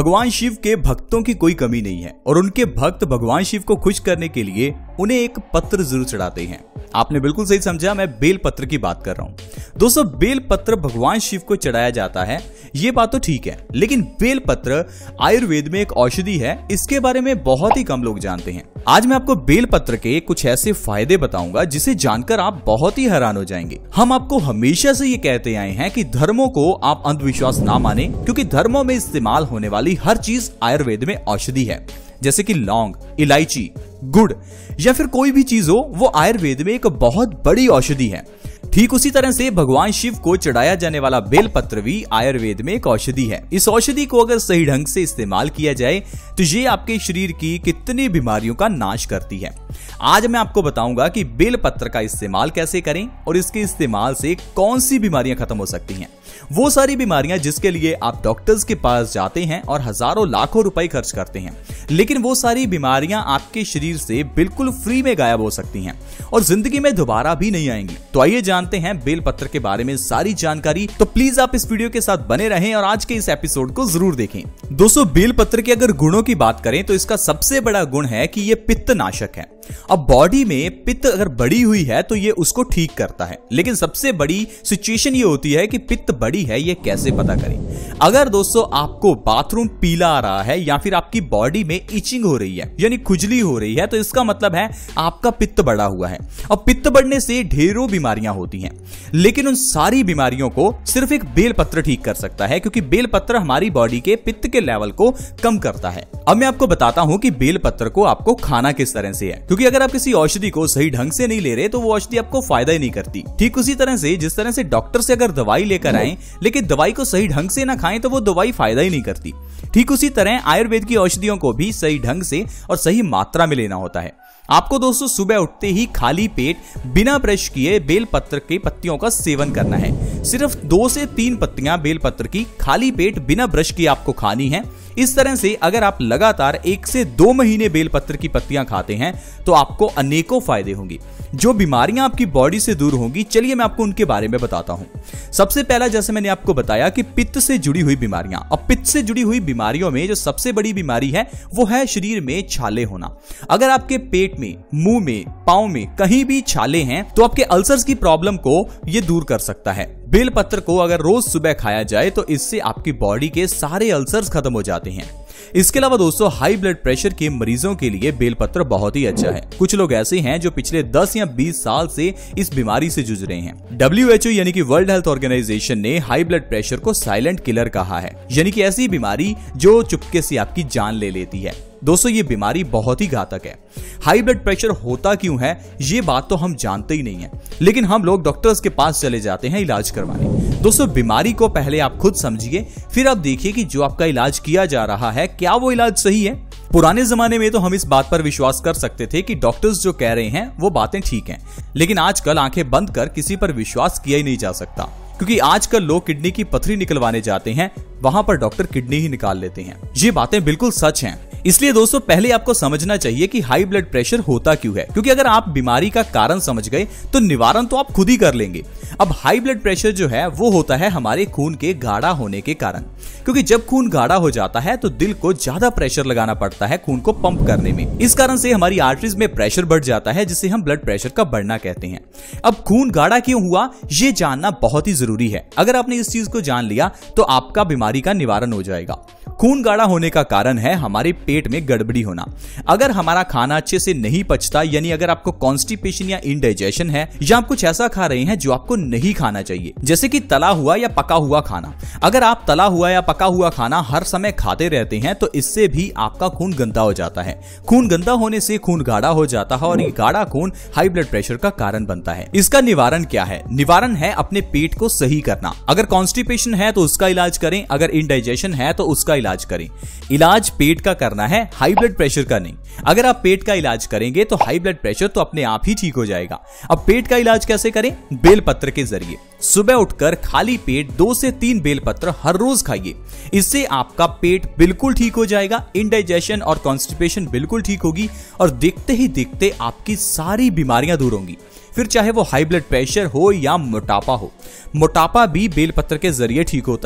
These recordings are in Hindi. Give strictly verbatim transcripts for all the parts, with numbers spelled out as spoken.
भगवान शिव के भक्तों की कोई कमी नहीं है और उनके भक्त भगवान शिव को खुश करने के लिए उन्हें एक पत्र जरूर चढ़ाते हैं। आपने बिल्कुल सही समझा, मैं बेल पत्र की बात कर रहा हूं। दोस्तों, बेल पत्र भगवान शिव को चढ़ाया जाता है, ये बात तो ठीक है, लेकिन बेल पत्र आयुर्वेद में एक औषधि है, इसके बारे में बहुत ही कम लोग जानते हैं। आज मैं आपको बेल पत्र के कुछ ऐसे फायदे बताऊंगा जिसे जानकर आप बहुत ही हैरान हो जाएंगे। हम आपको हमेशा से ये कहते आए हैं कि धर्मों को आप अंधविश्वास ना माने, क्योंकि धर्मों में इस्तेमाल होने वाली हर चीज आयुर्वेद में औषधि है। जैसे कि लौंग, इलायची, गुड़ या फिर कोई भी चीज हो, वो आयुर्वेद में एक बहुत बड़ी औषधि है। ठीक उसी तरह से भगवान शिव को चढ़ाया जाने वाला बेल पत्र भी आयुर्वेद में एक औषधि है। इस औषधि को अगर सही ढंग से इस्तेमाल किया जाए तो ये आपके शरीर की कितनी बीमारियों का नाश करती है। आज मैं आपको बताऊंगा कि बेल पत्र का इस्तेमाल कैसे करें और इसके इस्तेमाल से कौन सी बीमारियां खत्म हो सकती हैं। वो सारी बीमारियां जिसके लिए आप डॉक्टर्स के पास जाते हैं और हजारों लाखों रुपए खर्च करते हैं, लेकिन वो सारी बीमारियां आपके शरीर से बिल्कुल फ्री में गायब हो सकती हैं और जिंदगी में दोबारा भी नहीं आएंगी। तो आइए जानते हैं बेल पत्र के बारे में सारी जानकारी। तो प्लीज आप इस वीडियो के साथ बने रहें और आज के इस एपिसोड को जरूर देखें। दोस्तों, बेल पत्र के अगर गुणों की बात करें तो इसका सबसे बड़ा गुण है कि ये पित्त नाशक है। अब बॉडी में पित्त अगर बढ़ी हुई है तो ये उसको ठीक करता है, लेकिन सबसे बड़ी सिचुएशन ये होती है कि पित्त बढ़ी है, ये कैसे पता करें। अगर दोस्तों आपको बाथरूम पीला आ रहा है या फिर आपकी बॉडी में इचिंग हो रही है यानी खुजली हो रही है, तो इसका मतलब है आपका पित्त बढ़ा हुआ है। और पित्त बढ़ने से ढेरों बीमारियां होती हैं, लेकिन उन सारी बीमारियों को सिर्फ एक बेल पत्र ठीक कर सकता है, क्योंकि बेल पत्र हमारी बॉडी के पित्त के लेवल को कम करता है। अब मैं आपको बताता हूं कि बेल पत्र को आपको खाना किस तरह से है, क्योंकि अगर आप किसी औषधि को सही ढंग से नहीं ले रहे तो वो औषधि आपको फायदा ही नहीं करती। ठीक उसी तरह से जिस तरह से डॉक्टर से अगर दवाई लेकर आए लेकिन दवाई को सही ढंग से ना खाएं तो वो दवाई फायदा ही नहीं करती। ठीक उसी तरह आयुर्वेद की औषधियों को भी सही ढंग से और सही मात्रा में लेना होता है। आपको दोस्तों सुबह उठते ही खाली पेट बिना ब्रश किए बेल पत्र के पत्तियों का सेवन करना है। सिर्फ दो से तीन पत्तियां बेल पत्र की खाली पेट बिना ब्रश किए आपको खानी है। इस तरह से अगर आप लगातार एक से दो महीने बेल पत्र की पत्तियां खाते हैं तो आपको अनेकों फायदे होंगे। जो बीमारियां आपकी बॉडी से दूर होंगी, चलिए मैं आपको उनके बारे में बताता हूं। सबसे पहला, जैसे मैंने आपको बताया कि पित्त से जुड़ी हुई बीमारियां, और पित्त से जुड़ी हुई बीमारियों में जो सबसे बड़ी बीमारी है वो है शरीर में छाले होना। अगर आपके पेट में, मुंह में, पांव में कहीं भी छाले हैं तो आपके अल्सर्स की प्रॉब्लम को ये दूर कर सकता है। बेल पत्र को अगर रोज सुबह खाया जाए तो इससे आपकी बॉडी के सारे अल्सर्स खत्म हो जाते हैं। इसके अलावा दोस्तों हाई ब्लड प्रेशर के मरीजों के लिए बेल पत्र बहुत ही अच्छा है। कुछ लोग ऐसे हैं जो पिछले दस या बीस साल से इस बीमारी से जूझ रहे हैं। डब्ल्यू एच ओ यानी कि वर्ल्ड हेल्थ ऑर्गेनाइजेशन ने हाई ब्लड प्रेशर को साइलेंट किलर कहा है, यानी कि ऐसी बीमारी जो चुपके से आपकी जान ले लेती है। दोस्तों, ये बीमारी बहुत ही घातक है। हाई ब्लड प्रेशर होता क्यों है ये बात तो हम जानते ही नहीं है, लेकिन हम लोग डॉक्टर्स के पास चले जाते हैं इलाज करवाने। दोस्तों, बीमारी को पहले आप खुद समझिए, फिर आप देखिए कि जो आपका इलाज किया जा रहा है क्या वो इलाज सही है। पुराने जमाने में तो हम इस बात पर विश्वास कर सकते थे कि डॉक्टर्स जो कह रहे हैं वो बातें ठीक हैं, लेकिन आजकल आंखें बंद कर किसी पर विश्वास किया ही नहीं जा सकता, क्योंकि आजकल लोग किडनी की पथरी निकलवाने जाते हैं, वहां पर डॉक्टर किडनी ही निकाल लेते हैं। ये बातें बिल्कुल सच हैं। इसलिए दोस्तों पहले आपको समझना चाहिए कि हाई ब्लड प्रेशर होता क्यों है, क्योंकि अगर आप बीमारी का कारण समझ गए तो निवारण तो आप खुद ही कर लेंगे। अब हाई ब्लड प्रेशर जो है वो होता है हमारे खून के गाढ़ा होने के कारण, क्योंकि जब खून गाढ़ा हो जाता है तो दिल को ज्यादा प्रेशर लगाना पड़ता है खून को पंप करने में। इस कारण से हमारी आर्टरीज में प्रेशर बढ़ जाता है, जिसे हम ब्लड प्रेशर का बढ़ना कहते हैं। अब खून गाढ़ा क्यों हुआ ये जानना बहुत ही जरूरी है। अगर आपने इस चीज को जान लिया तो आपका बीमारी का निवारण हो जाएगा। खून गाढ़ा होने का कारण है हमारे पेट में गड़बड़ी होना। अगर हमारा खाना अच्छे से नहीं पचता, यानी अगर आपको कॉन्स्टिपेशन या इंडाइजेशन है, या आप कुछ ऐसा खा रहे हैं जो आपको नहीं खाना चाहिए, जैसे कि तला हुआ या पका हुआ खाना। अगर आप तला हुआ या पका हुआ खाना हर समय खाते रहते हैं तो इससे भी आपका खून गंदा हो जाता है। खून गंदा होने से खून गाढ़ा हो जाता है और ये गाढ़ा खून हाई ब्लड प्रेशर का कारण बनता है। इसका निवारण क्या है? निवारण है अपने पेट को सही करना। अगर कॉन्स्टिपेशन है तो उसका इलाज करें, अगर इंडाइजेशन है तो उसका इलाज करें। इलाज पेट का करना है, हाई ब्लड प्रेशर का नहीं। अगर आप पेट का इलाज करेंगे तो हाई ब्लड प्रेशर तो अपने आप ही ठीक हो जाएगा। अब पेट का इलाज कैसे करें? बेल पत्र के जरिए। सुबह उठकर खाली पेट दो से तीन बेल पत्र हर रोज खाइए। इससे आपका पेट बिल्कुल ठीक हो जाएगा, इंडाइजेशन और कॉन्स्टिपेशन बिल्कुल ठीक होगी और देखते ही देखते आपकी सारी बीमारियां दूर होंगी। फिर चाहे वो हाई ब्लड प्रेशर हो या मोटापा हो, मोटापा भी बेलपत्र के जरिए ठीक होता है।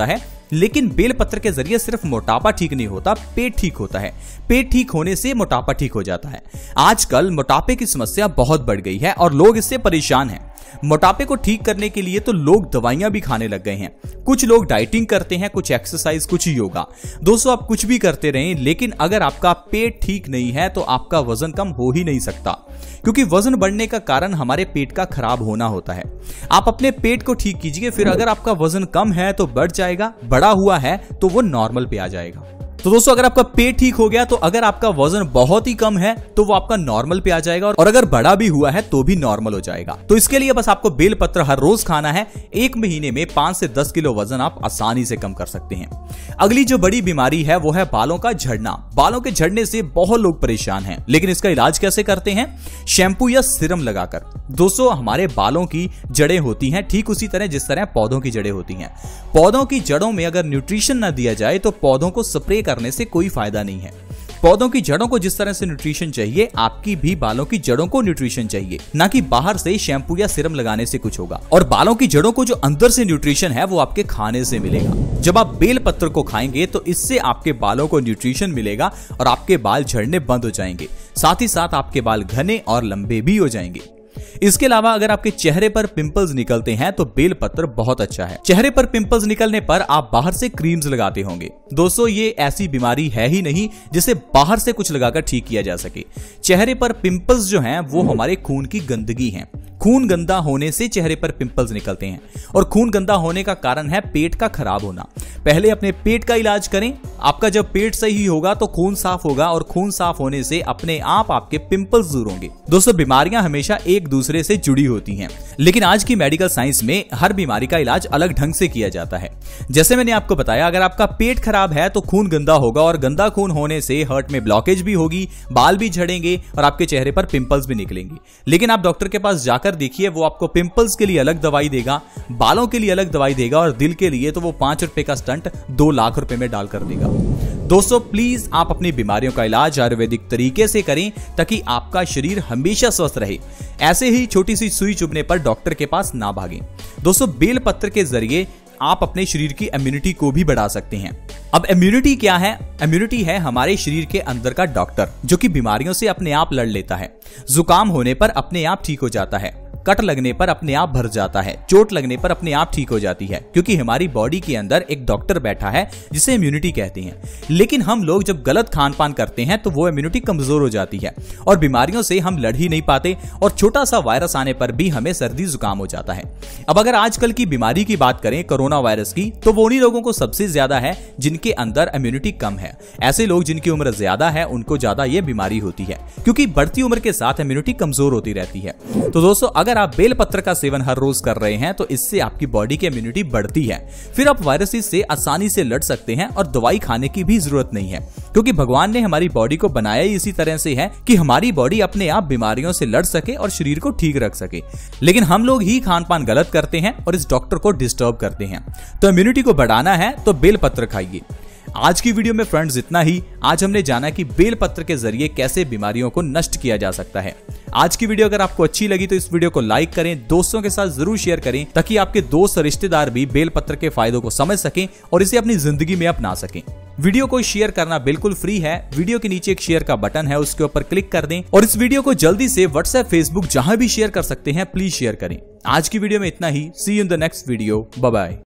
लेकिन बेलपत्र के जरिए सिर्फ मोटापा ठीक नहीं होता, पेट ठीक होता है। पेट ठीक होने से मोटापा ठीक हो जाता है। आजकल मोटापे की समस्या बहुत बढ़ गई है और लोग इससे परेशान हैं। मोटापे को ठीक करने के लिए तो लोग दवाइयां भी खाने लग गए हैं। कुछ लोग डाइटिंग करते हैं, कुछ एक्सरसाइज, कुछ योगा। दोस्तों, आप कुछ भी करते रहें, लेकिन अगर आपका पेट ठीक नहीं है तो आपका वजन कम हो ही नहीं सकता, क्योंकि वजन बढ़ने का कारण हमारे पेट का खराब होना होता है। आप अपने पेट को ठीक कीजिए, फिर अगर आपका वजन कम है तो बढ़ जाएगा, बढ़ा हुआ है तो वो नॉर्मल पे आ जाएगा। तो दोस्तों, अगर आपका पेट ठीक हो गया तो अगर आपका वजन बहुत ही कम है तो वो आपका नॉर्मल पे आ जाएगा, और अगर बड़ा भी हुआ है तो भी नॉर्मल हो जाएगा। तो इसके लिए बस आपको बेलपत्र हर रोज खाना है। एक महीने में पांच से दस किलो वजन आप आसानी से कम कर सकते हैं। अगली जो बड़ी बीमारी है वो है बालों का झड़ना। बालों के झड़ने से बहुत लोग परेशान हैं, लेकिन इसका इलाज कैसे करते हैं? शैम्पू या सीरम लगाकर। दोस्तों, हमारे बालों की जड़ें होती हैं ठीक उसी तरह जिस तरह पौधों की जड़ें होती हैं। पौधों की जड़ों में अगर न्यूट्रिशन ना दिया जाए तो पौधों को स्प्रे करने से कोई फायदा नहीं है। पौधों की जड़ों को जिस तरह से न्यूट्रिशन चाहिए, आपकी भी बालों की जड़ों को न्यूट्रिशन चाहिए, ना कि बाहर से शैम्पू या सीरम लगाने से कुछ होगा। और बालों की जड़ों को जो अंदर से न्यूट्रिशन है वो आपके खाने से मिलेगा। जब आप बेल पत्र को खाएंगे तो इससे आपके बालों को न्यूट्रिशन मिलेगा और आपके बाल झड़ने बंद हो जाएंगे। साथ ही साथ आपके बाल घने और लंबे भी हो जाएंगे। इसके अलावा अगर आपके चेहरे पर पिंपल्स निकलते हैं तो बेलपत्र बहुत अच्छा है। चेहरे पर पिंपल्स निकलने पर आप बाहर से क्रीम्स लगाते होंगे। दोस्तों, ये ऐसी बीमारी है ही नहीं जिसे बाहर से कुछ लगाकर ठीक किया जा सके। चेहरे पर पिंपल्स जो हैं वो हमारे खून की गंदगी है। खून गंदा होने से चेहरे पर पिंपल्स निकलते हैं, और खून गंदा होने का कारण है पेट का खराब होना। पहले अपने पेट का इलाज करें। आपका जब पेट सही होगा तो खून साफ होगा, और खून साफ होने से अपने आप आपके पिंपल्स दूर होंगे। दोस्तों, बीमारियां हमेशा एक दूसरे से जुड़ी होती हैं, लेकिन आज की मेडिकल साइंस में हर बीमारी का इलाज अलग ढंग से किया जाता है। जैसे मैंने आपको बताया, अगर आपका पेट खराब है तो खून गंदा होगा, और गंदा खून होने से हार्ट में ब्लॉकेज भी होगी, बाल भी झड़ेंगे और आपके चेहरे पर पिंपल्स भी निकलेंगे। लेकिन आप डॉक्टर के पास जाकर देखिए, वो आपको पिंपल्स के लिए अलग दवाई देगा, बालों के लिए अलग दवाई देगा, और दिल के लिए तो वो पांच रुपए का स्टंट दो लाख रुपए में डाल कर देगा। दोस्तों, प्लीज आप अपनी बीमारियों का इलाज आयुर्वेदिक तरीके से करें ताकि आपका शरीर हमेशा स्वस्थ रहे। ऐसे ही छोटी सी सुई चुभने पर डॉक्टर के पास ना भागें। दोस्तों, बेलपत्र के जरिए आप अपने शरीर की इम्यूनिटी को भी बढ़ा सकते हैं। अब इम्यूनिटी क्या है? इम्यूनिटी है हमारे शरीर के अंदर का डॉक्टर, जो कि बीमारियों से अपने आप लड़ लेता है। जुकाम होने पर अपने आप ठीक हो जाता है, कट लगने पर अपने आप भर जाता है, चोट लगने पर अपने आप ठीक हो जाती है, क्योंकि हमारी बॉडी के अंदर एक डॉक्टर बैठा है जिसे इम्यूनिटी कहते हैं। लेकिन हम लोग जब गलत खान पान करते हैं तो वो इम्यूनिटी कमजोर हो जाती है और बीमारियों से हम लड़ ही नहीं पाते, और छोटा सा वायरस आने पर भी हमें सर्दी जुकाम हो जाता है। अब अगर आजकल की बीमारी की बात करें, कोरोना वायरस की, तो वो उन्हीं लोगों को सबसे ज्यादा है जिनके अंदर इम्यूनिटी कम है। ऐसे लोग जिनकी उम्र ज्यादा है उनको ज्यादा ये बीमारी होती है, क्योंकि बढ़ती उम्र के साथ इम्यूनिटी कमजोर होती रहती है। तो दोस्तों, अगर आप बेलपत्र का सेवन हर रोज कर रहे हैं तो इससे आपकी बॉडी की इम्यूनिटी बढ़ती है। फिर आप वायरसेस से आसानी से लड़ सकते हैं और दवाई खाने की भी जरूरत नहीं है, क्योंकि भगवान ने हमारी बॉडी को बनाया ही इसी तरह से है कि हमारी बॉडी अपने आप बीमारियों से लड़ सके और शरीर को ठीक रख सके। लेकिन हम लोग ही खान पान गलत करते हैं और इस डॉक्टर को डिस्टर्ब करते हैं। तो इम्यूनिटी को बढ़ाना है तो बेलपत्र खाइए। आज की वीडियो में फ्रेंड्स इतना ही। आज हमने जाना कि बेलपत्र के जरिए कैसे बीमारियों को नष्ट किया जा सकता है। आज की वीडियो अगर आपको अच्छी लगी तो इस वीडियो को लाइक करें, दोस्तों के साथ जरूर शेयर करें, ताकि आपके दोस्त और रिश्तेदार भी बेलपत्र के फायदों को समझ सकें और इसे अपनी जिंदगी में अपना सकें। वीडियो को शेयर करना बिल्कुल फ्री है। वीडियो के नीचे एक शेयर का बटन है, उसके ऊपर क्लिक कर दें और इस वीडियो को जल्दी से व्हाट्सएप, फेसबुक जहां भी शेयर कर सकते हैं प्लीज शेयर करें। आज की वीडियो में इतना ही। See you in the next video. Bye bye.